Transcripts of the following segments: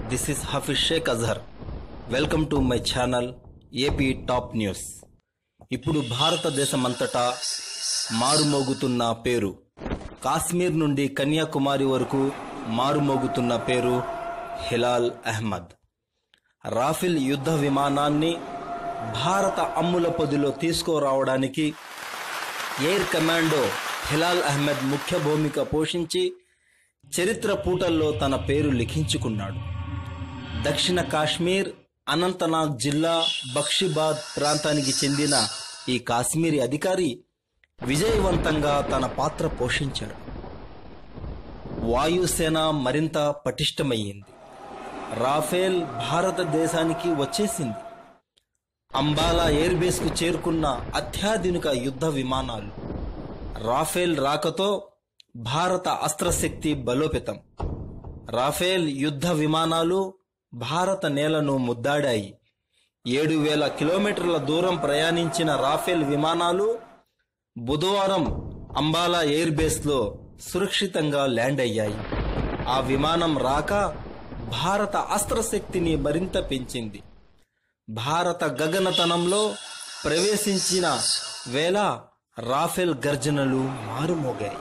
This is Hafiz Sheikh Azhar. Welcome to my channel AP Top News. ఇప్పుడు భారతదేశమంతటా మారుమోగుతున్న పేరు, కాశ్మీర్ నుండి కన్యాకుమారి వరకు మారుమోగుతున్న పేరు హిలాల్ అహ్మద్. రాఫెల్ యుద్ధ విమానాన్ని భారత అమ్ముల పొదిలో తీసుకురావడానికి ఎయిర్ కమాండో హిలాల్ అహ్మద్ ముఖ్య భూమిక పోషించి చరిత్ర పూటల్లో తన పేరు లిఖించుకున్నాడు. దక్షిణ కాశ్మీర్, అనంతనాగ్ జిల్లా బక్షీబాద్ ప్రాంతానికి చెందిన ఈ కాశ్మీరీ అధికారి విజయవంతంగా తన పాత్ర పోషించాడు. వాయుసేన మరింత పటిష్టమయ్యింది. రాఫెల్ భారతదేశానికి వచ్చేసింది. అంబాలా ఎయిర్ బేస్ కు చేరుకున్న అత్యాధునిక యుద్ధ విమానాలు. రాఫెల్ రాకతో భారత అస్త్రశక్తి బలోపేతం. రాఫెల్ యుద్ధ విమానాలు భారత నేలను ముద్దాడాయి. 7,000 కిలోమీటర్ల దూరం ప్రయాణించిన రాఫెల్ విమానాలు బుధవారం అంబాలా ఎయిర్ బేస్ లో సురక్షితంగా ల్యాండ్ అయ్యాయి. ఆ విమానం రాక భారత అస్త్రశక్తిని మరింత పెంచింది. భారత గగనతలంలో ప్రవేశించిన వేళ రాఫెల్ గర్జనలు మారుమోగాయి.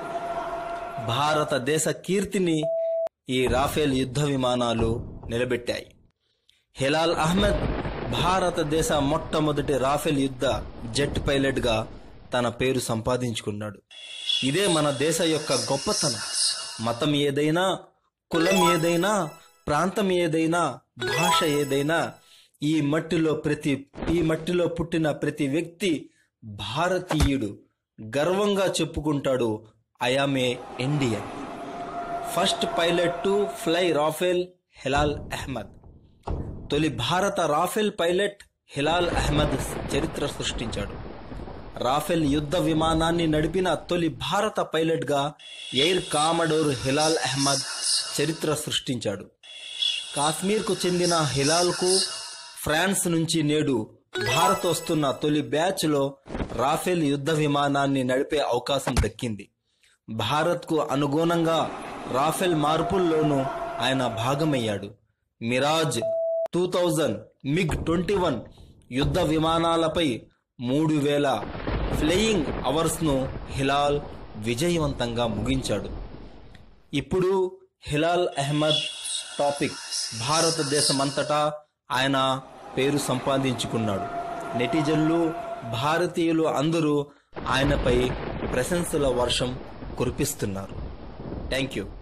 భారతదేశ కీర్తిని ఈ రాఫెల్ యుద్ధ విమానాలు నిలబెట్టాయి. హిలాల్ అహ్మద్ భారతదేశ మొట్టమొదటి రాఫెల్ యుద్ధ జెట్ పైలట్ గా తన పేరు సంపాదించుకున్నాడు. ఇదే మన దేశ యొక్క గొప్పతనం. మతం ఏదైనా, కులం ఏదైనా, ప్రాంతం ఏదైనా, భాష ఏదైనా, ఈ మట్టిలో పుట్టిన ప్రతి వ్యక్తి భారతీయుడు. గర్వంగా చెప్పుకుంటాడు, I am a Indian. First pilot to fly Rafale Hilal Ahmed. తొలి భారత రాఫెల్ పైలట్ హిలాల్ అహ్మద్ చరిత్ర సృష్టించాడు. రాఫెల్ యుద్ధ విమానాన్ని నడిపిన తొలి భారత పైలట్ గా ఎయిర్ కామడోర్ హిలాల్ అహ్మద్ చరిత్ర సృష్టించాడు. కాశ్మీర్ కు చెందిన హిలాల్ కు ఫ్రాన్స్ నుంచి నేడు భారత్ వస్తున్న తొలి బ్యాచ్ లో రాఫెల్ యుద్ధ విమానాన్ని నడిపే అవకాశం దక్కింది. భారత్ కు అనుగుణంగా రాఫెల్ మార్పుల్లోనూ ఆయన భాగమయ్యాడు. మిరాజ్ 2000, MiG-21 యుద్ధ విమానాలపై 3,000 ఫ్లయింగ్ అవర్స్ ను హిలాల్ విజయవంతంగా ముగించాడు. ఇప్పుడు హిలాల్ అహ్మద్ టాపిక్. భారతదేశమంతటా ఆయన పేరు సంపాదించుకున్నాడు. నెటిజన్లు, భారతీయులు అందరూ ఆయనపై ప్రశంసల వర్షం కురిపిస్తున్నారు. Thank you.